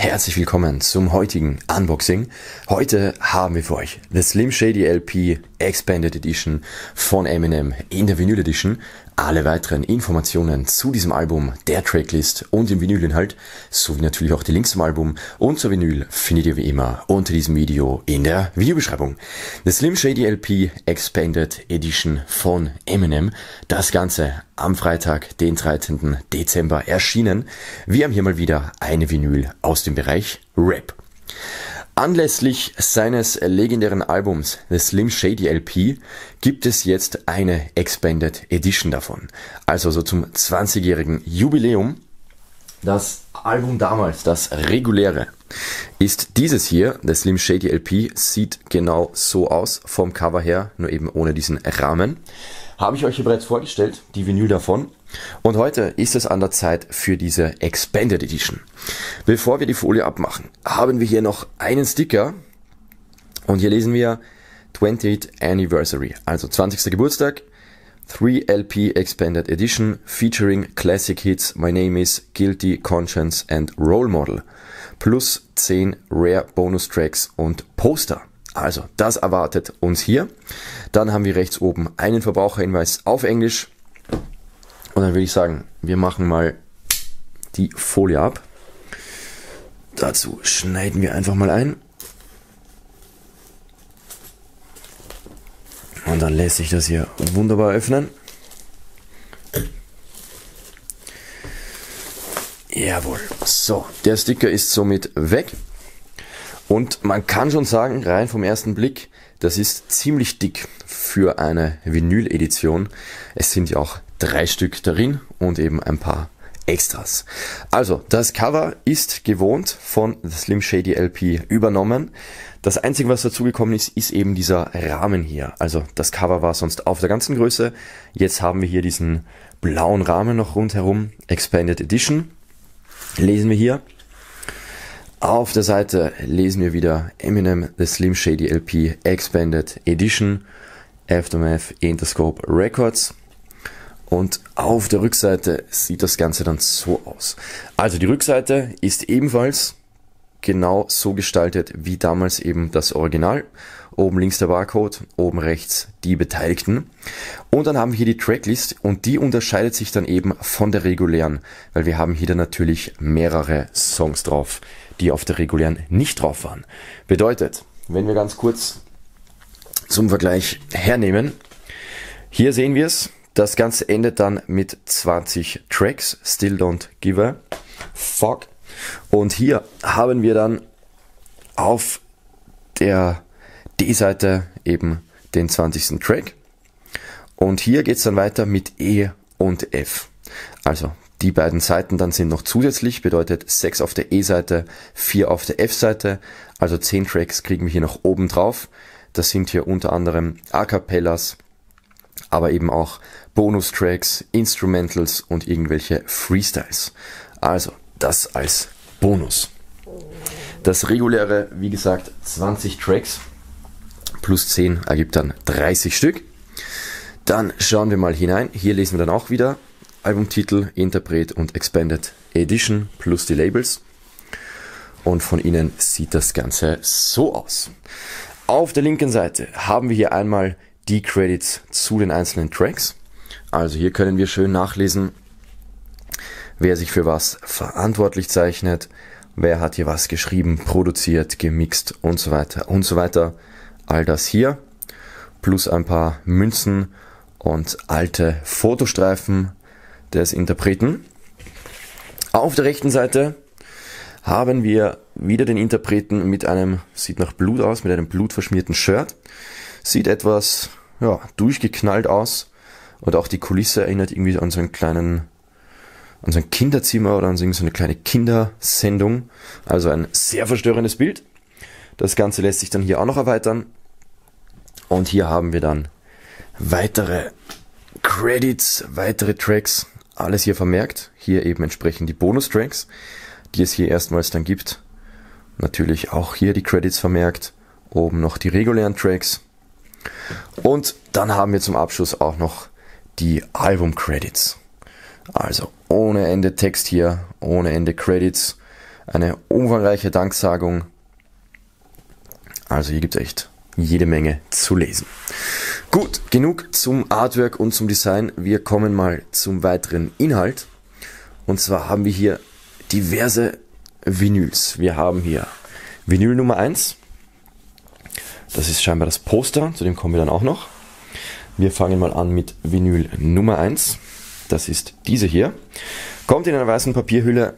herzlich willkommen zum heutigen Unboxing. Heute haben wir für euch The Slim Shady LP Expanded Edition von Eminem in der Vinyl Edition. Alle weiteren Informationen zu diesem Album, der Tracklist und dem Vinylinhalt, sowie natürlich auch die Links zum Album und zur Vinyl findet ihr wie immer unter diesem Video in der Videobeschreibung. The Slim Shady LP Expanded Edition von Eminem. Das Ganze am Freitag, den 13. Dezember erschienen. Wir haben hier mal wieder eine Vinyl aus dem Bereich Rap. Anlässlich seines legendären Albums The Slim Shady LP gibt es jetzt eine Expanded Edition davon. Also so zum 20-jährigen Jubiläum. Das Album damals, das reguläre, ist dieses hier. The Slim Shady LP sieht genau so aus vom Cover her, nur eben ohne diesen Rahmen. Habe ich euch hier bereits vorgestellt, die Vinyl davon. Und heute ist es an der Zeit für diese Expanded Edition. Bevor wir die Folie abmachen, haben wir hier noch einen Sticker. Und hier lesen wir 20th Anniversary, also 20. Geburtstag. 3LP Expanded Edition featuring Classic Hits My Name Is, Guilty Conscience and Role Model. Plus 10 Rare Bonus Tracks und Poster. Also, das erwartet uns hier. Dann haben wir rechts oben einen Verbraucherhinweis auf Englisch. Und dann würde ich sagen, wir machen mal die Folie ab. Dazu schneiden wir einfach mal ein. Und dann lässt sich das hier wunderbar öffnen. Jawohl. So, der Sticker ist somit weg. Und man kann schon sagen, rein vom ersten Blick, das ist ziemlich dick für eine Vinyl-Edition. Es sind ja auch 3 Stück darin und eben ein paar Extras. Also, das Cover ist gewohnt von The Slim Shady LP übernommen. Das Einzige, was dazugekommen ist, ist eben dieser Rahmen hier. Also, das Cover war sonst auf der ganzen Größe. Jetzt haben wir hier diesen blauen Rahmen noch rundherum. Expanded Edition. Lesen wir hier. Auf der Seite lesen wir wieder Eminem The Slim Shady LP Expanded Edition, Aftermath Interscope Records. Und auf der Rückseite sieht das Ganze dann so aus. Also die Rückseite ist ebenfalls genau so gestaltet wie damals eben das Original. Oben links der Barcode, oben rechts die Beteiligten. Und dann haben wir hier die Tracklist und die unterscheidet sich dann eben von der regulären, weil wir haben hier dann natürlich mehrere Songs drauf, die auf der regulären nicht drauf waren. Bedeutet, wenn wir ganz kurz zum Vergleich hernehmen, hier sehen wir es, das Ganze endet dann mit 20 Tracks, Still Don't Give a Fuck. Und hier haben wir dann auf der D-Seite eben den 20. Track. Und hier geht es dann weiter mit E und F. Also die beiden Seiten dann sind noch zusätzlich, bedeutet 6 auf der E-Seite, 4 auf der F-Seite. Also 10 Tracks kriegen wir hier noch oben drauf. Das sind hier unter anderem A-Cappellas, aber eben auch Bonustracks, Instrumentals und irgendwelche Freestyles. Also das als Bonus. Das reguläre, wie gesagt, 20 Tracks plus 10 ergibt dann 30 Stück. Dann schauen wir mal hinein. Hier lesen wir dann auch wieder Albumtitel, Interpret und Expanded Edition plus die Labels. Und von innen sieht das Ganze so aus. Auf der linken Seite haben wir hier einmal die Credits zu den einzelnen Tracks. Also hier können wir schön nachlesen, wer sich für was verantwortlich zeichnet, wer hat hier was geschrieben, produziert, gemixt und so weiter und so weiter. All das hier, plus ein paar Münzen und alte Fotostreifen des Interpreten. Auf der rechten Seite haben wir wieder den Interpreten mit einem, sieht nach Blut aus, mit einem blutverschmierten Shirt. Sieht etwas durchgeknallt aus und auch die Kulisse erinnert irgendwie an so einen kleinen, an so ein Kinderzimmer oder an so eine kleine Kindersendung. Also ein sehr verstörendes Bild. Das Ganze lässt sich dann hier auch noch erweitern. Und hier haben wir dann weitere Credits, weitere Tracks, alles hier vermerkt. Hier eben entsprechend die Bonustracks, die es hier erstmals dann gibt. Natürlich auch hier die Credits vermerkt. Oben noch die regulären Tracks. Und dann haben wir zum Abschluss auch noch die Album-Credits. Also ohne Ende Text hier, ohne Ende Credits. eine umfangreiche Danksagung. Also hier gibt es echt jede Menge zu lesen. Gut, genug zum Artwork und zum Design. Wir kommen mal zum weiteren Inhalt. Und zwar haben wir hier diverse Vinyls. Wir haben hier Vinyl Nummer 1. Das ist scheinbar das Poster, zu dem kommen wir dann auch noch. Wir fangen mal an mit Vinyl Nummer 1. Das ist diese hier. Kommt in einer weißen Papierhülle.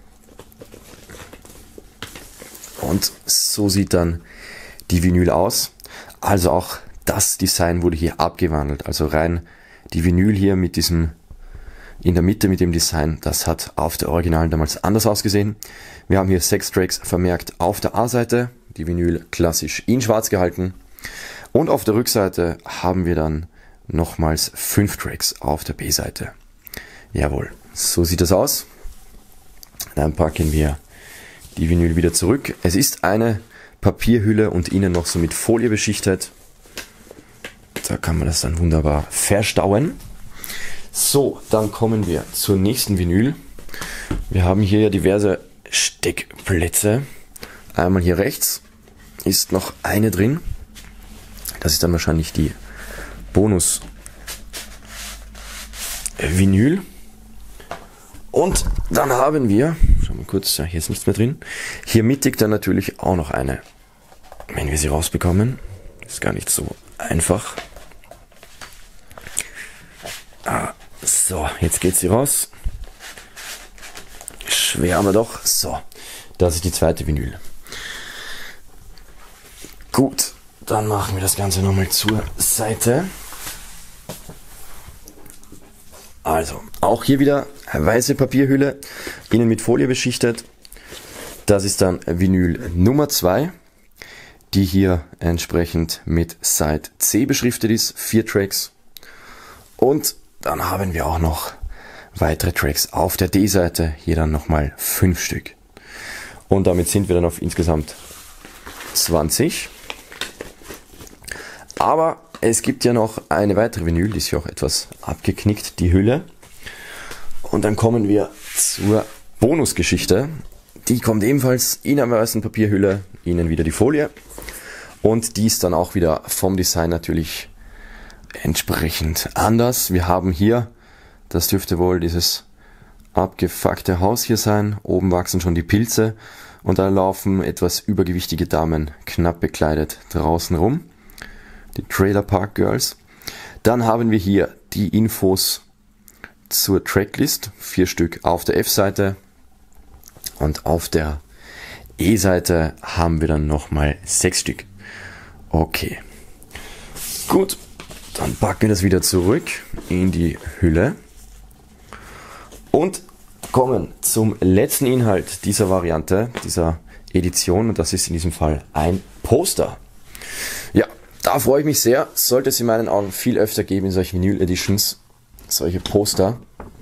Und so sieht dann die Vinyl aus. Also auch das Design wurde hier abgewandelt. Also rein die Vinyl hier mit diesem in der Mitte mit dem Design, das hat auf der Originalen damals anders ausgesehen. Wir haben hier 6 Tracks vermerkt auf der A-Seite, die Vinyl klassisch in schwarz gehalten. Und auf der Rückseite haben wir dann nochmals 5 Tracks auf der B-Seite. Jawohl, so sieht das aus. Dann packen wir die Vinyl wieder zurück. Es ist eine Papierhülle und innen noch so mit Folie beschichtet. Da kann man das dann wunderbar verstauen. So, dann kommen wir zur nächsten Vinyl. Wir haben hier ja diverse Steckplätze. Einmal hier rechts ist noch eine drin. Das ist dann wahrscheinlich die Bonus-Vinyl. Und dann haben wir, schauen wir kurz, ja, hier ist nichts mehr drin. Hier mittig dann natürlich auch noch eine. Wenn wir sie rausbekommen, ist gar nicht so einfach. So, jetzt geht sie raus. Schwer aber doch. So, das ist die zweite Vinyl. Gut, dann machen wir das Ganze nochmal zur Seite. Also, auch hier wieder weiße Papierhülle, innen mit Folie beschichtet. Das ist dann Vinyl Nummer 2, die hier entsprechend mit Side C beschriftet ist, 4 Tracks. Und dann haben wir auch noch weitere Tracks auf der D-Seite, hier dann nochmal 5 Stück. Und damit sind wir dann auf insgesamt 20. Aber es gibt ja noch eine weitere Vinyl, die ist ja auch etwas abgeknickt, die Hülle. Und dann kommen wir zur Bonusgeschichte. Die kommt ebenfalls in einer weißen Papierhülle, innen wieder die Folie. Und die ist dann auch wieder vom Design natürlich entsprechend anders. Wir haben hier, das dürfte wohl dieses abgefuckte Haus hier sein. Oben wachsen schon die Pilze und da laufen etwas übergewichtige Damen knapp bekleidet draußen rum. Die Trailer Park Girls. Dann haben wir hier die Infos zur Tracklist. 4 Stück auf der F-Seite. Und auf der E-Seite haben wir dann nochmal 6 Stück. Okay. Gut. Dann packen wir das wieder zurück in die Hülle. Und kommen zum letzten Inhalt dieser Variante, dieser Edition. Und das ist in diesem Fall ein Poster. Ja. Da freue ich mich sehr. Sollte es in meinen Augen viel öfter geben in solchen Vinyl Editions. Solche Poster.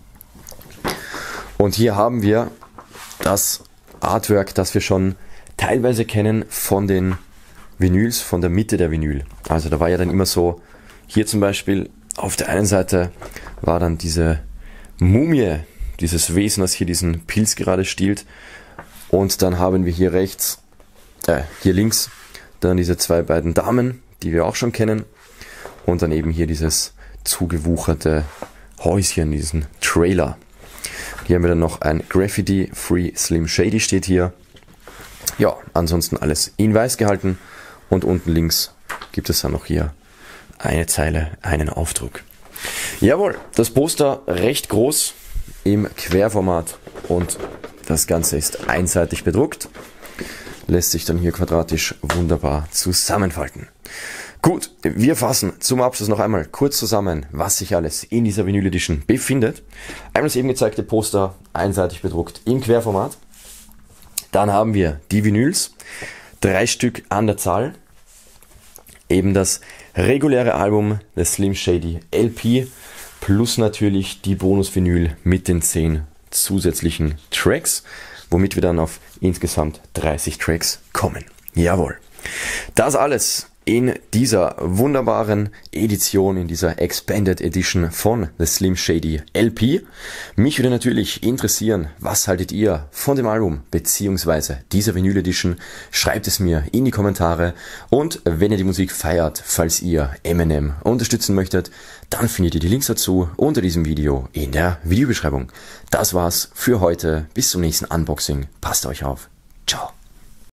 Und hier haben wir das Artwork, das wir schon teilweise kennen von den Vinyls, von der Mitte der Vinyl. Also da war ja dann immer so, hier zum Beispiel auf der einen Seite war dann diese Mumie, dieses Wesen, das hier diesen Pilz gerade stiehlt. Und dann haben wir hier hier links dann diese beiden Damen, die wir auch schon kennen. Und dann eben hier dieses zugewucherte Häuschen, diesen Trailer. Hier haben wir dann noch ein Graffiti, Free Slim Shady steht hier. Ja, ansonsten alles in weiß gehalten. Und unten links gibt es dann noch hier eine Zeile, einen Aufdruck. Jawohl, das Poster recht groß im Querformat und das Ganze ist einseitig bedruckt. Lässt sich dann hier quadratisch wunderbar zusammenfalten. Gut, wir fassen zum Abschluss noch einmal kurz zusammen, was sich alles in dieser Vinyl Edition befindet. Einmal das eben gezeigte Poster, einseitig bedruckt im Querformat. Dann haben wir die Vinyls, 3 Stück an der Zahl. Eben das reguläre Album, das Slim Shady LP, plus natürlich die Bonus-Vinyl mit den 10 zusätzlichen Tracks, womit wir dann auf insgesamt 30 Tracks kommen. Jawohl. Das alles in dieser wunderbaren Edition, in dieser Expanded Edition von The Slim Shady LP. Mich würde natürlich interessieren, was haltet ihr von dem Album beziehungsweise dieser Vinyl Edition? Schreibt es mir in die Kommentare, und wenn ihr die Musik feiert, falls ihr Eminem unterstützen möchtet, dann findet ihr die Links dazu unter diesem Video in der Videobeschreibung. Das war's für heute, bis zum nächsten Unboxing, passt euch auf, ciao.